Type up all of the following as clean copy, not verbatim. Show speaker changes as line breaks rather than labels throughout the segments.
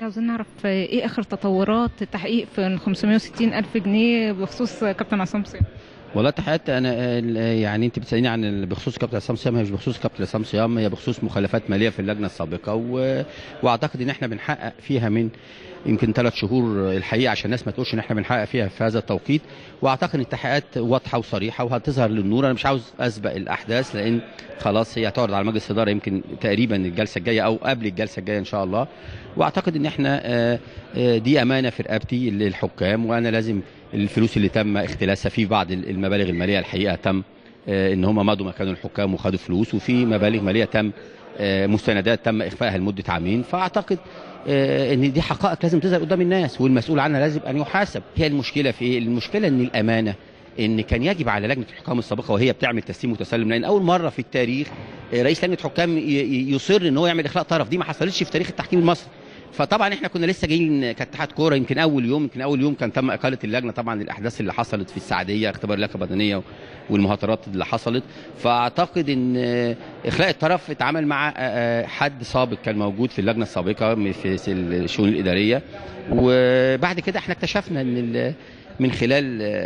عاوزين نعرف ايه اخر تطورات التحقيق في ال 560 الف جنيه بخصوص كابتن عصام صيام؟
والله تحيات انا يعني انت بتسالني عن بخصوص كابتن عصام صيام، هي مش بخصوص كابتن عصام صيام، هي بخصوص مخالفات ماليه في اللجنه السابقه واعتقد ان احنا بنحقق فيها من يمكن 3 شهور الحقيقه، عشان الناس ما تقولش ان احنا بنحقق فيها في هذا التوقيت. واعتقد ان التحقيقات واضحه وصريحه وهتظهر للنور. انا مش عاوز اسبق الاحداث لان خلاص هي هتعرض على مجلس الاداره يمكن تقريبا الجلسه الجايه او قبل الجلسه الجايه ان شاء الله. واعتقد ان احنا دي امانه في رقبتي للحكام، وانا لازم الفلوس اللي تم اختلاسها في بعض المبالغ الماليه الحقيقه تم ان هم مضوا مكان الحكام وخدوا فلوس، وفي مبالغ ماليه تم مستندات تم اخفائها لمده عامين. فاعتقد ان دي حقائق لازم تظهر قدام الناس، والمسؤول عنها لازم ان يحاسب. هي المشكله في ايه؟ المشكله ان الامانه ان كان يجب على لجنه الحكام السابقه وهي بتعمل تسليم وتسلم، لان اول مره في التاريخ رئيس لجنه حكام يصر ان هو يعمل اخلاء طرف. دي ما حصلتش في تاريخ التحكيم المصري. فطبعا احنا كنا لسه جايين كاتحاد كوره، يمكن اول يوم كان تم اقاله اللجنه طبعا الاحداث اللي حصلت في السعديه، اختبار اللياقه البدنيه والمهاترات اللي حصلت. فاعتقد ان اخلاء الطرف اتعامل مع حد سابق كان موجود في اللجنه السابقه في الشؤون الاداريه. وبعد كده احنا اكتشفنا ان من خلال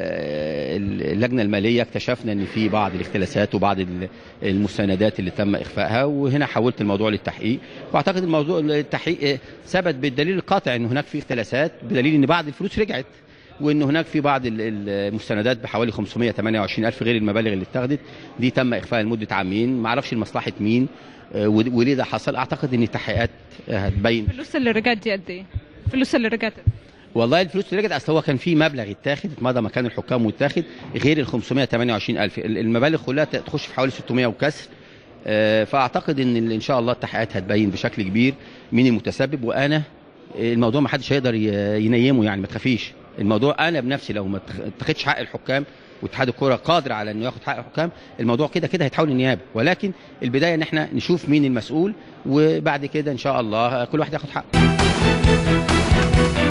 اللجنه الماليه اكتشفنا ان في بعض الاختلاسات وبعض المستندات اللي تم اخفائها، وهنا حولت الموضوع للتحقيق. واعتقد الموضوع التحقيق ثبت بالدليل القاطع ان هناك في اختلاسات، بدليل ان بعض الفلوس رجعت، وان هناك في بعض المستندات بحوالي 528 الف غير المبالغ اللي اتخذت دي تم اخفائها لمده عامين. ما اعرفش لمصلحه مين وليه ده حصل. اعتقد ان التحقيقات هتبين.
الفلوس اللي رجعت دي قد ايه؟ الفلوس اللي رجعت
والله الفلوس اللي رجعت اصل هو كان في مبلغ اتاخد اتمضى مكان الحكام واتاخد غير ال 528 الف، المبالغ كلها تخش في حوالي 600 وكسر. فاعتقد ان شاء الله التحقيقات هتبين بشكل كبير مين المتسبب. وانا الموضوع ما حدش هيقدر ينيمه، يعني ما تخافيش. الموضوع انا بنفسي لو ما اتخذش حق الحكام واتحاد الكوره قادر على انه ياخد حق الحكام، الموضوع كده كده هيتحول للنيابه. ولكن البدايه ان احنا نشوف مين المسؤول، وبعد كده ان شاء الله كل واحد ياخد حقه.